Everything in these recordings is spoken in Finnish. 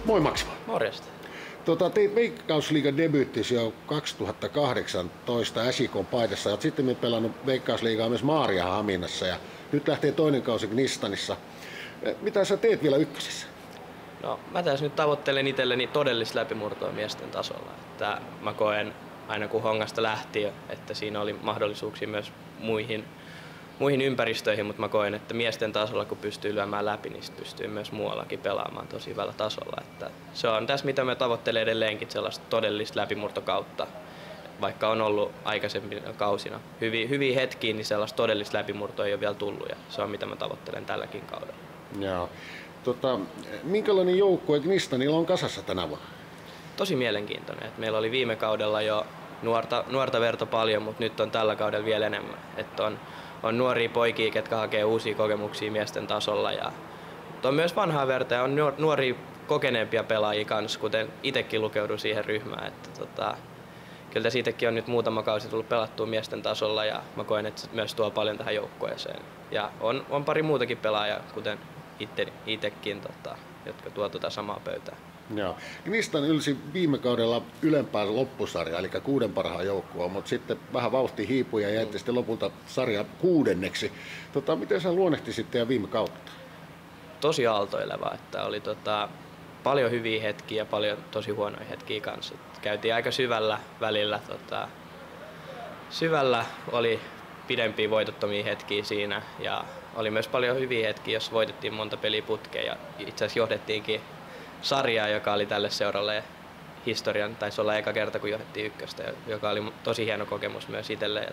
Moi Max. Morjesta. Teit Veikkausliigan debyyttisi jo 2018 SJK:n paidassa. Olet sitten pelannut Veikkausliigaa myös Maarianhaminassa ja nyt lähtee toinen kausi Gnistanissa. Mitä sä teet vielä ykkösessä? No, mä tässä nyt tavoittelen itselleni todellista läpimurtoa miesten tasolla. Että mä koen aina kun Hongasta lähti, että siinä oli mahdollisuuksia myös muihin ympäristöihin, mutta mä koen, että miesten tasolla kun pystyy lyömään läpi, niin pystyy myös muuallakin pelaamaan tosi hyvällä tasolla. Että se on tässä mitä mä tavoittelen edelleenkin sellaista todellista läpimurtokautta. Vaikka on ollut aikaisempina kausina hyviä hetkiä, niin sellaista todellista läpimurtoa ei ole vielä tullut ja se on mitä mä tavoittelen tälläkin kaudella. Joo. Minkälainen joukkue Gnistanilla on kasassa tänä vuonna? Tosi mielenkiintoinen. Että meillä oli viime kaudella jo nuorta verta paljon, mutta nyt on tällä kaudella vielä enemmän. Että on nuoria poikia, ketkä hakee uusia kokemuksia miesten tasolla ja on myös vanhaa verta ja on nuoria kokeneempia pelaajia kanssa, kuten itsekin lukeudun siihen ryhmään. Että kyllä siitäkin on nyt muutama kausi tullut pelattua miesten tasolla ja mä koen, että se myös tuo paljon tähän joukkueeseen. Ja on pari muutakin pelaajaa, kuten itsekin, jotka tuo samaa pöytää. Joo. Gnistan ylsi viime kaudella ylempään loppusarjaa, eli 6 parhaan joukkoa, mutta sitten vähän vauhti hiipui ja jäitte sitten lopulta sarja 6. Miten sä luonnehtisit teidän viime kautta? Tosi aaltoileva, että oli paljon hyviä hetkiä ja paljon tosi huonoja hetkiä kanssa. Käytiin aika syvällä välillä. Syvällä oli pidempiä voitottomia hetkiä siinä ja oli myös paljon hyviä hetkiä, jos voitettiin monta peliä putkeen ja itse asiassa johdettiinkin sarjaa, joka oli tälle seuralle historian, taisi olla eka kerta kun johdettiin ykköstä, joka oli tosi hieno kokemus myös itselle.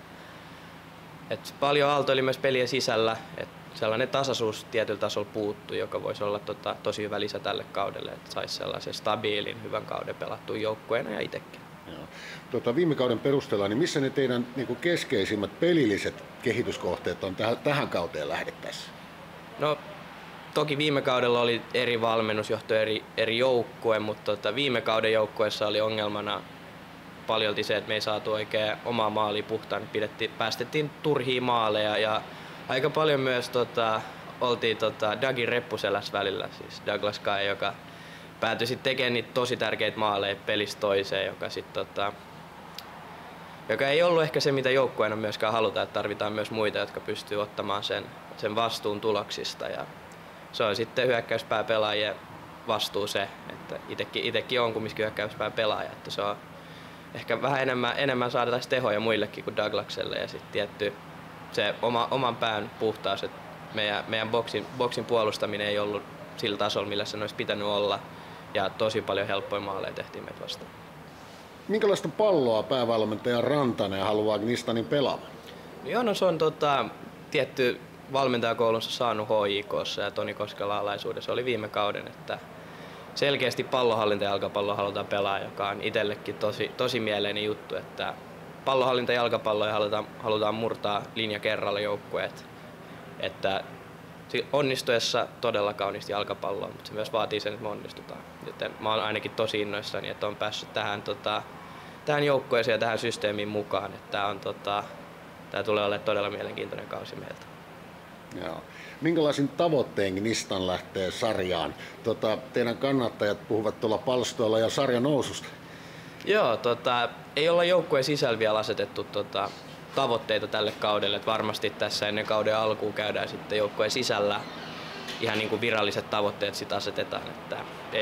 Paljon aaltoili myös pelien sisällä, että sellainen tasaisuus tietyllä tasolla puuttui, joka voisi olla tosi hyvä lisä tälle kaudelle, että saisi sellaisen stabiilin, hyvän kauden pelattua joukkueena ja itsekin. Viime kauden perusteella, niin missä ne teidän keskeisimmät pelilliset kehityskohteet on tähän kauteen lähdettäessä? No, toki viime kaudella oli eri valmennus johtuen eri joukkue, mutta viime kauden joukkueessa oli ongelmana paljolti se, että me ei saatu oikein omaa maalia puhtaan. Päästettiin turhia maaleja ja aika paljon myös oltiin Dougin reppuselässä välillä, siis Douglas Kai, joka päätyi sitten tekemään niitä tosi tärkeitä maaleja pelistä toiseen, joka ei ollut ehkä se, mitä joukkueena myöskään halutaan, että tarvitaan myös muita, jotka pystyy ottamaan sen vastuun tuloksista. Ja se on sitten hyökkäyspääpelaajien vastuu se, että itsekin on kumminkin hyökkäyspään pelaaja, että se on ehkä vähän enemmän saada tehoja muillekin kuin Douglakselle ja sitten tietty se oman pään puhtaus, että meidän boksin puolustaminen ei ollut sillä tasolla, millä se olisi pitänyt olla ja tosi paljon helppoja maaleja tehtiin meitä vastaan. Minkälaista palloa päävalmentaja Rantanen haluaa Gnistanin pelaamaan? Joo, se on tietty valmentajakoulunsa saanut HJK:ssa ja Toni Koskelan alaisuudessa oli viime kauden, että selkeästi pallonhallinta ja jalkapalloa halutaan pelaa, joka on itsellekin tosi mieleinen juttu, että pallonhallinta ja jalkapalloa halutaan murtaa linja kerralla joukkueet, että onnistuessa todella kauniisti jalkapalloa, mutta se myös vaatii sen, että me onnistutaan. Joten mä oon ainakin tosi innoissani, että on päässyt tähän joukkueeseen ja tähän systeemiin mukaan, että tää tulee olemaan todella mielenkiintoinen kausi meiltä. Joo. Minkälaisin tavoitteen Gnistan lähtee sarjaan? Teidän kannattajat puhuvat tuolla palstoilla ja sarjan noususta. Joo, ei olla joukkueen sisällä vielä asetettu tavoitteita tälle kaudelle. Että varmasti tässä ennen kauden alkuun käydään sitten joukkueen sisällä ihan niin kuin viralliset tavoitteet sit asetetaan. Että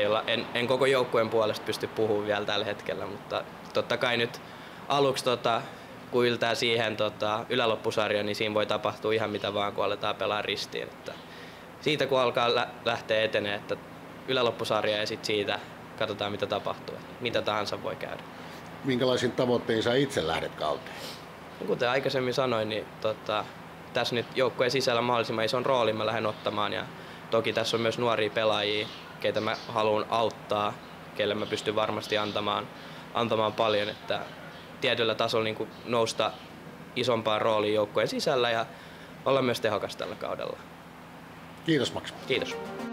en koko joukkueen puolesta pysty puhumaan vielä tällä hetkellä, mutta totta kai nyt aluksi kun yltää siihen yläloppusarja, niin siinä voi tapahtua ihan mitä vaan, kun aletaan pelaa ristiin. Että siitä kun alkaa lähteä etenee, että yläloppusarja ja sitten siitä katsotaan mitä tapahtuu. Mitä tahansa voi käydä. Minkälaisin tavoittein sä itse lähdet kauteen? Kuten aikaisemmin sanoin, niin tässä nyt joukkueen sisällä mahdollisimman ison roolin mä lähden ottamaan. Ja toki tässä on myös nuoria pelaajia, keitä mä haluan auttaa, keille mä pystyn varmasti antamaan paljon. Että tietyllä tasolla niin nousta isompaan rooliin joukkueen sisällä ja olla myös tehokas tällä kaudella. Kiitos Max. Kiitos.